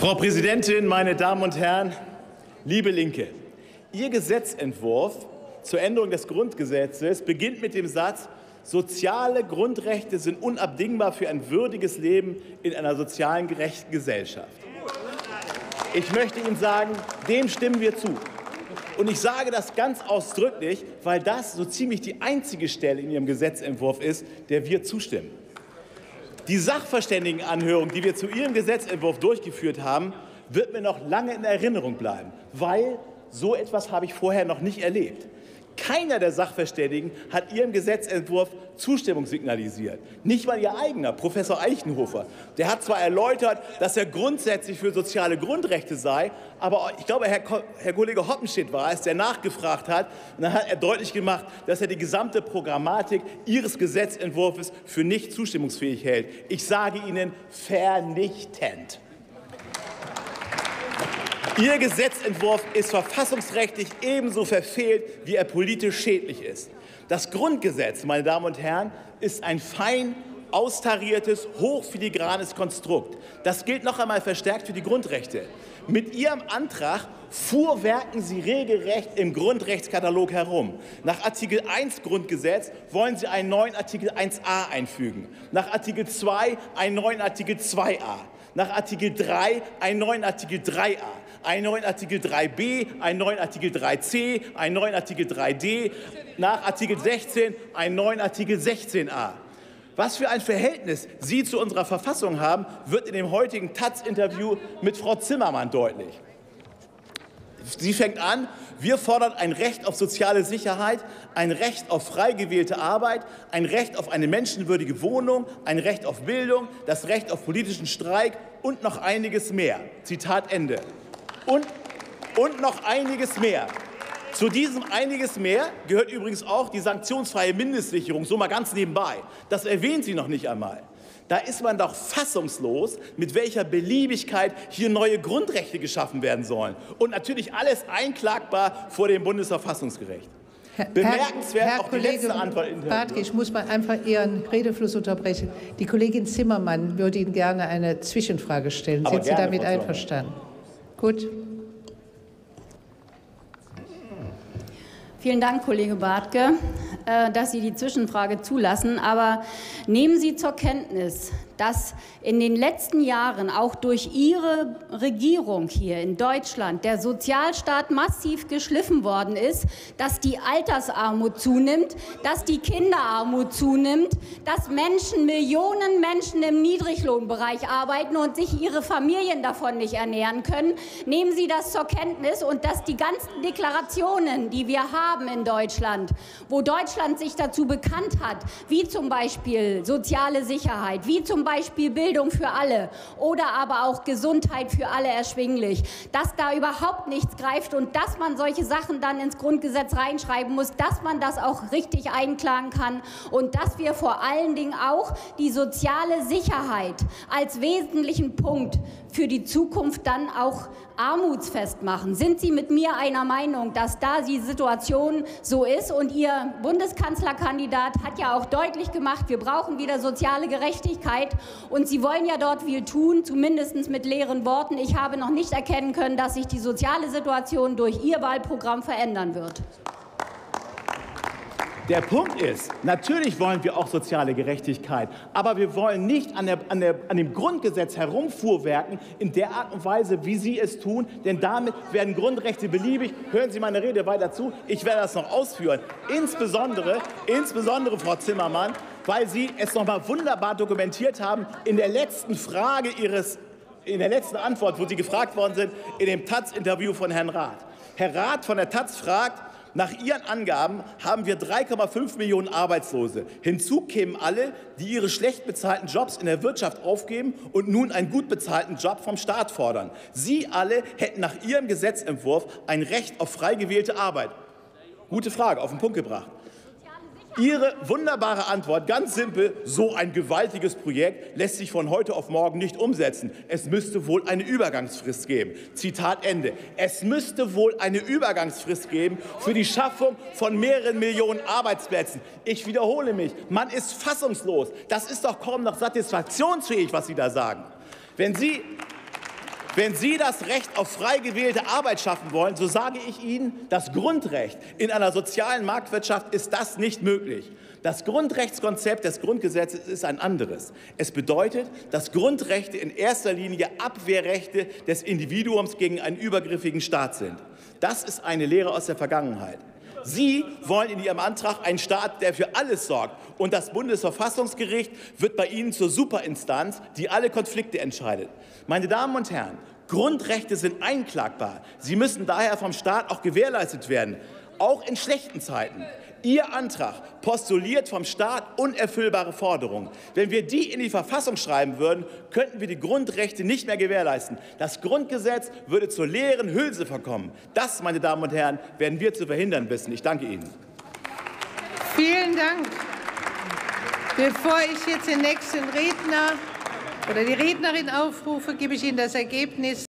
Frau Präsidentin, meine Damen und Herren, liebe Linke! Ihr Gesetzentwurf zur Änderung des Grundgesetzes beginnt mit dem Satz, soziale Grundrechte sind unabdingbar für ein würdiges Leben in einer sozialen gerechten Gesellschaft. Ich möchte Ihnen sagen, dem stimmen wir zu. Und ich sage das ganz ausdrücklich, weil das so ziemlich die einzige Stelle in Ihrem Gesetzentwurf ist, der wir zustimmen. Die Sachverständigenanhörung, die wir zu Ihrem Gesetzentwurf durchgeführt haben, wird mir noch lange in Erinnerung bleiben, weil so etwas habe ich vorher noch nicht erlebt. Keiner der Sachverständigen hat Ihrem Gesetzentwurf Zustimmung signalisiert. Nicht mal Ihr eigener, Professor Eichenhofer. Der hat zwar erläutert, dass er grundsätzlich für soziale Grundrechte sei, aber ich glaube, Herr Kollege Hoppenstedt war es, der nachgefragt hat. Und dann hat er deutlich gemacht, dass er die gesamte Programmatik Ihres Gesetzentwurfs für nicht zustimmungsfähig hält. Ich sage Ihnen vernichtend. Ihr Gesetzentwurf ist verfassungsrechtlich ebenso verfehlt, wie er politisch schädlich ist. Das Grundgesetz, meine Damen und Herren, ist ein fein austariertes, hochfiligranes Konstrukt. Das gilt noch einmal verstärkt für die Grundrechte. Mit Ihrem Antrag fuhrwerken Sie regelrecht im Grundrechtskatalog herum. Nach Artikel 1 Grundgesetz wollen Sie einen neuen Artikel 1a einfügen. Nach Artikel 2 einen neuen Artikel 2a. Nach Artikel 3 einen neuen Artikel 3a. Einen neuen Artikel 3b, einen neuen Artikel 3c, einen neuen Artikel 3d, nach Artikel 16 einen neuen Artikel 16a. Was für ein Verhältnis Sie zu unserer Verfassung haben, wird in dem heutigen taz-Interview mit Frau Zimmermann deutlich. Sie fängt an, wir fordern ein Recht auf soziale Sicherheit, ein Recht auf frei gewählte Arbeit, ein Recht auf eine menschenwürdige Wohnung, ein Recht auf Bildung, das Recht auf politischen Streik und noch einiges mehr. Zitat Ende. Und noch einiges mehr. Zu diesem einiges mehr gehört übrigens auch die sanktionsfreie Mindestsicherung, so mal ganz nebenbei. Das erwähnt sie noch nicht einmal. Da ist man doch fassungslos, mit welcher Beliebigkeit hier neue Grundrechte geschaffen werden sollen. Und natürlich alles einklagbar vor dem Bundesverfassungsgericht. Bemerkenswert auch die letzte Antwort. Bartke, ich muss mal einfach Ihren Redefluss unterbrechen. Die Kollegin Zimmermann würde Ihnen gerne eine Zwischenfrage stellen. Sind Sie damit einverstanden? Gut. Vielen Dank, Kollege Bartke, dass Sie die Zwischenfrage zulassen. Aber nehmen Sie zur Kenntnis, dass in den letzten Jahren auch durch Ihre Regierung hier in Deutschland der Sozialstaat massiv geschliffen worden ist, dass die Altersarmut zunimmt, dass die Kinderarmut zunimmt, dass Millionen Menschen im Niedriglohnbereich arbeiten und sich ihre Familien davon nicht ernähren können. Nehmen Sie das zur Kenntnis und dass die ganzen Deklarationen, die wir haben in Deutschland, wo Deutschland sich dazu bekannt hat, wie zum Beispiel soziale Sicherheit, wie zum Beispiel Bildung für alle oder aber auch Gesundheit für alle erschwinglich, dass da überhaupt nichts greift und dass man solche Sachen dann ins Grundgesetz reinschreiben muss, dass man das auch richtig einklagen kann und dass wir vor allen Dingen auch die soziale Sicherheit als wesentlichen Punkt für die Zukunft dann auch armutsfest machen. Sind Sie mit mir einer Meinung, dass da die Situation so ist? Und Ihr Bundeskanzlerkandidat hat ja auch deutlich gemacht, wir brauchen wieder soziale Gerechtigkeit. Und Sie wollen ja dort viel tun, zumindest mit leeren Worten. Ich habe noch nicht erkennen können, dass sich die soziale Situation durch Ihr Wahlprogramm verändern wird. Der Punkt ist, natürlich wollen wir auch soziale Gerechtigkeit, aber wir wollen nicht an dem Grundgesetz herumfuhrwerken in der Art und Weise, wie Sie es tun, denn damit werden Grundrechte beliebig. Hören Sie meine Rede weiter zu, ich werde das noch ausführen. Insbesondere Frau Zimmermann, weil Sie es noch mal wunderbar dokumentiert haben in der letzten Frage in der letzten Antwort, wo Sie gefragt worden sind, in dem taz-Interview von Herrn Rath. Herr Rath von der taz fragt, nach Ihren Angaben haben wir 3,5 Millionen Arbeitslose. Hinzu kämen alle, die ihre schlecht bezahlten Jobs in der Wirtschaft aufgeben und nun einen gut bezahlten Job vom Staat fordern. Sie alle hätten nach Ihrem Gesetzentwurf ein Recht auf frei gewählte Arbeit. Gute Frage, auf den Punkt gebracht. Ihre wunderbare Antwort, ganz simpel, so ein gewaltiges Projekt lässt sich von heute auf morgen nicht umsetzen. Es müsste wohl eine Übergangsfrist geben. Zitat Ende. Es müsste wohl eine Übergangsfrist geben für die Schaffung von mehreren Millionen Arbeitsplätzen. Ich wiederhole mich, man ist fassungslos. Das ist doch kaum noch satisfaktionsfähig, was Sie da sagen. Wenn Sie Wenn Sie das Recht auf frei gewählte Arbeit schaffen wollen, so sage ich Ihnen, das Grundrecht in einer sozialen Marktwirtschaft ist das nicht möglich. Das Grundrechtskonzept des Grundgesetzes ist ein anderes. Es bedeutet, dass Grundrechte in erster Linie Abwehrrechte des Individuums gegen einen übergriffigen Staat sind. Das ist eine Lehre aus der Vergangenheit. Sie wollen in Ihrem Antrag einen Staat, der für alles sorgt. Und das Bundesverfassungsgericht wird bei Ihnen zur Superinstanz, die alle Konflikte entscheidet. Meine Damen und Herren, Grundrechte sind einklagbar. Sie müssen daher vom Staat auch gewährleistet werden, auch in schlechten Zeiten. Ihr Antrag postuliert vom Staat unerfüllbare Forderungen. Wenn wir die in die Verfassung schreiben würden, könnten wir die Grundrechte nicht mehr gewährleisten. Das Grundgesetz würde zur leeren Hülse verkommen. Das, meine Damen und Herren, werden wir zu verhindern wissen. Ich danke Ihnen. Vielen Dank. Bevor ich jetzt den nächsten Redner oder die Rednerin aufrufe, gebe ich Ihnen das Ergebnis